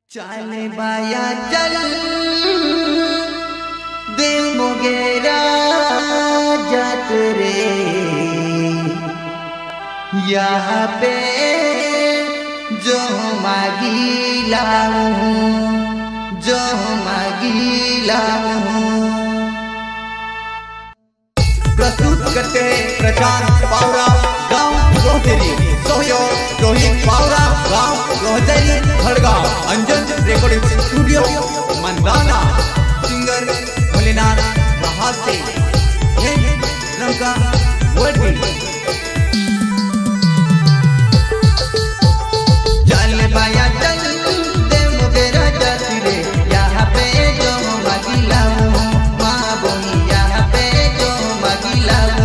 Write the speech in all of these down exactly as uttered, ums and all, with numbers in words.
चाले बाया चल दे मोगेरा जात रे यहाँ पे जो मागी लाऊं जो मागी लाऊं। प्रस्तुत करते हैं प्रशांत पावरा गांव रोहतेरी, सहयोग रोहित पावरा गांव Rohteri Khadgaon, Anjan recording studio Mandana, singer Bholenath महासे रंगा वर्डी। चल बाया चल दे मोगेरा जात रे यहाँ पे जो मागी लाऊं माँ बोनी यहाँ पे जो मागी लाऊं।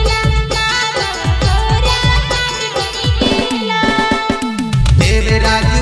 राज